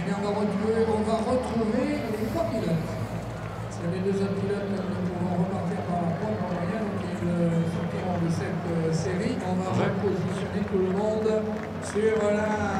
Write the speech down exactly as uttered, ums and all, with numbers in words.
Mais on va retrouver, on va retrouver les trois pilotes. S'il y a les deux autres pilotes, nous pouvons repartir par la pointe en moyenne, qui est le sortiront de cette série. On va repositionner tout le monde sur la